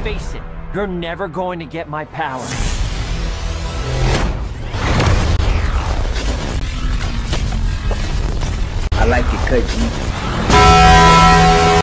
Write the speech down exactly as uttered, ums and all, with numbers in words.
Face it, you're never going to get my power. I like it cut, G.